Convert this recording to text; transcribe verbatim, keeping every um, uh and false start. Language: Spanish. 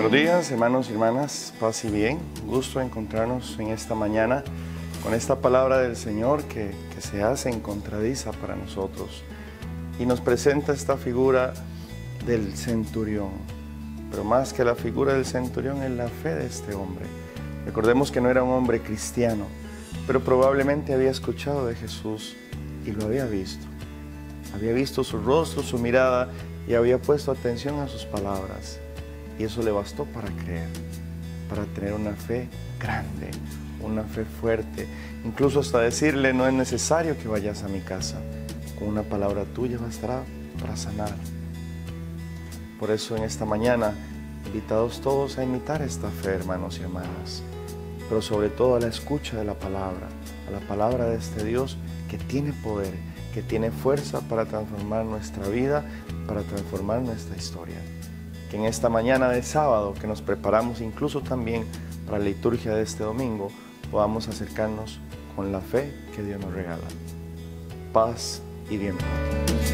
Buenos días, hermanos y hermanas, paz y bien. Gusto encontrarnos en esta mañana con esta palabra del Señor que, que se hace encontradiza para nosotros y nos presenta esta figura del centurión. Pero más que la figura del centurión es la fe de este hombre. Recordemos que no era un hombre cristiano, pero probablemente había escuchado de Jesús y lo había visto. Había visto su rostro, su mirada y había puesto atención a sus palabras. Y eso le bastó para creer, para tener una fe grande, una fe fuerte. Incluso hasta decirle, no es necesario que vayas a mi casa. Con una palabra tuya bastará para sanar. Por eso en esta mañana, invitados todos a imitar esta fe, hermanos y hermanas. Pero sobre todo a la escucha de la palabra, a la palabra de este Dios que tiene poder, que tiene fuerza para transformar nuestra vida, para transformar nuestra historia. Que en esta mañana de sábado, que nos preparamos incluso también para la liturgia de este domingo, podamos acercarnos con la fe que Dios nos regala. Paz y bien.